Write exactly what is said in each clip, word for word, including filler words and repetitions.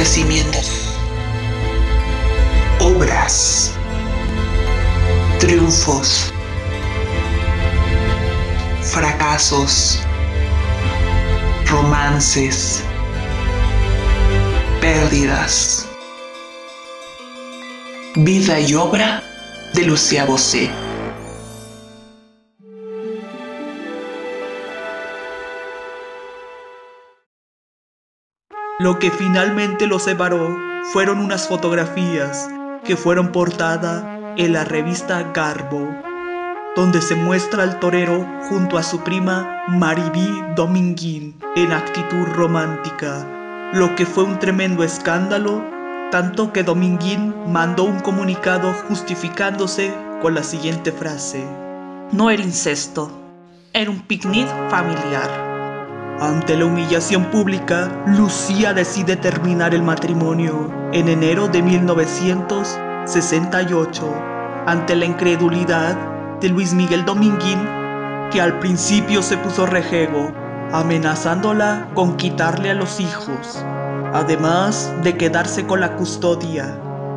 acontecimientos, obras, triunfos, fracasos, romances, pérdidas. Vida y obra de Lucía Bosé. Lo que finalmente los separó fueron unas fotografías que fueron portada en la revista Garbo, donde se muestra al torero junto a su prima Maribí Dominguín en actitud romántica, lo que fue un tremendo escándalo, tanto que Dominguín mandó un comunicado justificándose con la siguiente frase: no era incesto, era un picnic familiar. Ante la humillación pública, Lucía decide terminar el matrimonio en enero de mil novecientos sesenta y ocho, ante la incredulidad de Luis Miguel Dominguín, que al principio se puso rejego, amenazándola con quitarle a los hijos, además de quedarse con la custodia.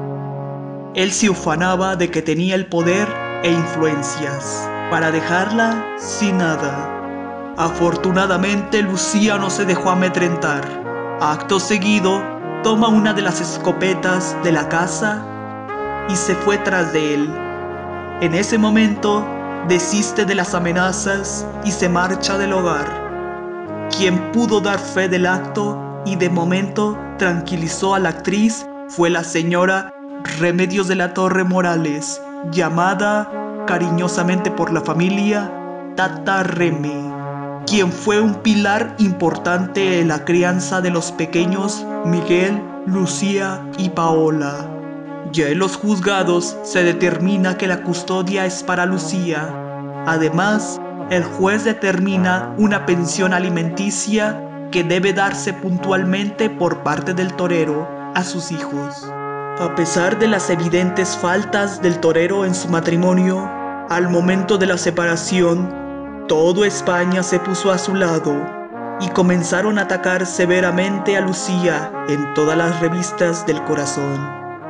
Él se ufanaba de que tenía el poder e influencias para dejarla sin nada. Afortunadamente, Lucía no se dejó amedrentar. Acto seguido, toma una de las escopetas de la casa y se fue tras de él. En ese momento, desiste de las amenazas y se marcha del hogar. Quien pudo dar fe del acto y de momento tranquilizó a la actriz fue la señora Remedios de la Torre Morales, llamada cariñosamente por la familia Tata Reme, quien fue un pilar importante en la crianza de los pequeños Miguel, Lucía y Paola. Ya en los juzgados se determina que la custodia es para Lucía. Además, el juez determina una pensión alimenticia que debe darse puntualmente por parte del torero a sus hijos. A pesar de las evidentes faltas del torero en su matrimonio, al momento de la separación, toda España se puso a su lado y comenzaron a atacar severamente a Lucía en todas las revistas del corazón.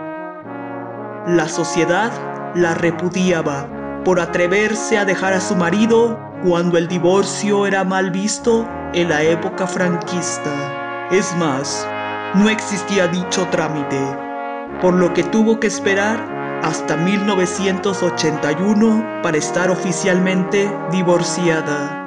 La sociedad la repudiaba por atreverse a dejar a su marido cuando el divorcio era mal visto en la época franquista. Es más, no existía dicho trámite, por lo que tuvo que esperar hasta mil novecientos ochenta y uno para estar oficialmente divorciada.